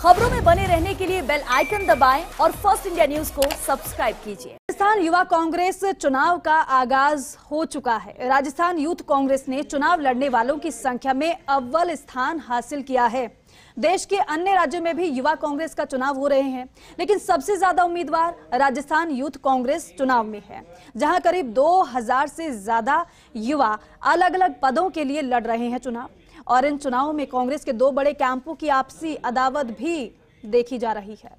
खबरों में बने रहने के लिए बेल आइकन दबाएं और फर्स्ट इंडिया न्यूज को सब्सक्राइब कीजिए। राजस्थान युवा कांग्रेस चुनाव का आगाज हो चुका है। राजस्थान यूथ कांग्रेस ने चुनाव लड़ने वालों की संख्या में अव्वल स्थान हासिल किया है। देश के अन्य राज्यों में भी युवा कांग्रेस का चुनाव हो रहे हैं, लेकिन सबसे ज्यादा उम्मीदवार राजस्थान यूथ कांग्रेस चुनाव में है, जहां करीब 2000 से ज्यादा युवा अलग अलग पदों के लिए लड़ रहे हैं चुनाव। और इन चुनावों में कांग्रेस के दो बड़े कैंपों की आपसी अदावत भी देखी जा रही है।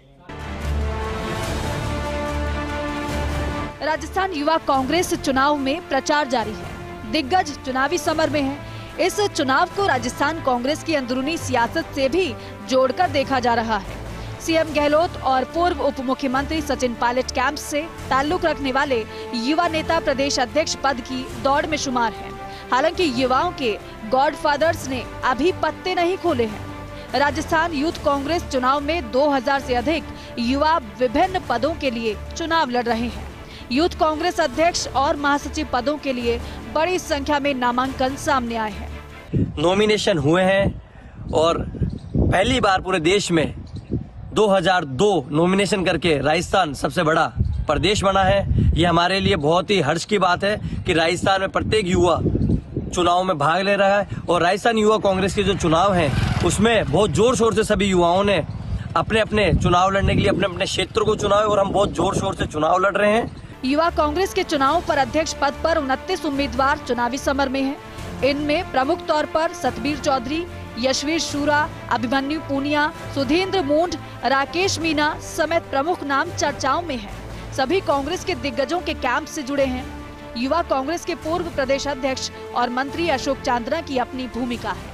राजस्थान युवा कांग्रेस चुनाव में प्रचार जारी है। दिग्गज चुनावी समर में है। इस चुनाव को राजस्थान कांग्रेस की अंदरूनी सियासत से भी जोड़कर देखा जा रहा है। सीएम गहलोत और पूर्व उप मुख्यमंत्री सचिन पायलट कैंप से ताल्लुक रखने वाले युवा नेता प्रदेश अध्यक्ष पद की दौड़ में शुमार हैं। हालांकि युवाओं के गॉडफादर्स ने अभी पत्ते नहीं खोले हैं। राजस्थान यूथ कांग्रेस चुनाव में 2000 से अधिक युवा विभिन्न पदों के लिए चुनाव लड़ रहे हैं। यूथ कांग्रेस अध्यक्ष और महासचिव पदों के लिए बड़ी संख्या में नामांकन सामने आए हैं। नॉमिनेशन हुए हैं और पहली बार पूरे देश में 2002 नॉमिनेशन करके राजस्थान सबसे बड़ा प्रदेश बना है। ये हमारे लिए बहुत ही हर्ष की बात है कि राजस्थान में प्रत्येक युवा चुनाव में भाग ले रहा है। और राजस्थान युवा कांग्रेस के जो चुनाव हैं उसमें बहुत जोर शोर से सभी युवाओं ने अपने अपने चुनाव लड़ने के लिए अपने अपने क्षेत्र को चुना है और हम बहुत जोर शोर से चुनाव लड़ रहे हैं। युवा कांग्रेस के चुनाव पर अध्यक्ष पद पर 29 उम्मीदवार चुनावी समर में हैं। इनमें प्रमुख तौर पर सतबीर चौधरी, यशवीर शुरा, अभिमन्यु पूनिया, सुधींद्र मूंड, राकेश मीना समेत प्रमुख नाम चर्चाओं में हैं। सभी कांग्रेस के दिग्गजों के कैंप से जुड़े हैं। युवा कांग्रेस के पूर्व प्रदेश अध्यक्ष और मंत्री अशोक चांद्रा की अपनी भूमिका है।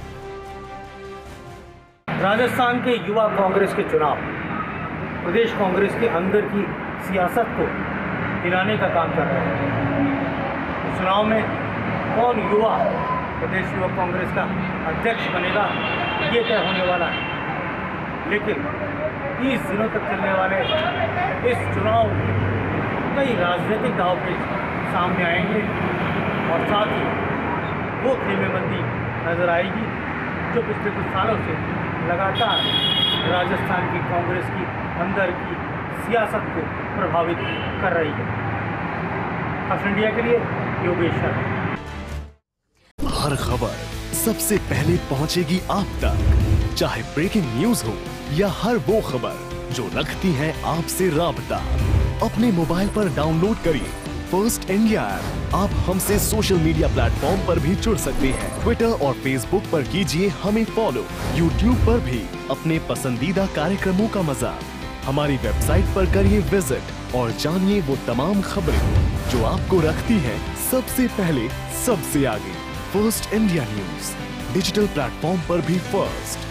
राजस्थान के युवा कांग्रेस के चुनाव प्रदेश कांग्रेस के अंदर की सियासत को हिलाने का काम कर रहे हैं। चुनाव में कौन युवा प्रदेश युवा कांग्रेस का अध्यक्ष बनेगा ये तय होने वाला है। लेकिन 30 दिनों तक चलने वाले इस चुनाव में कई राजनीतिक दांवपेच सामने आएंगे और साथ ही वो खेमेबंदी नजर आएगी जो पिछले कुछ सालों से लगातार राजस्थान की कांग्रेस की अंदर की सियासत को प्रभावित कर रही है। फर्स्ट इंडिया के लिए योगेश शर्मा। हर खबर सबसे पहले पहुंचेगी आप तक, चाहे ब्रेकिंग न्यूज हो या हर वो खबर जो रखती है आपसे राबता। अपने मोबाइल पर डाउनलोड करिए फर्स्ट इंडिया ऐप। आप हमसे सोशल मीडिया प्लेटफॉर्म पर भी जुड़ सकते हैं। ट्विटर और फेसबुक पर कीजिए हमें फॉलो। यूट्यूब पर भी अपने पसंदीदा कार्यक्रमों का मजा। हमारी वेबसाइट पर करिए विजिट और जानिए वो तमाम खबरें जो आपको रखती हैं सबसे पहले सबसे आगे। First India news digital platform पर भी फर्स्ट।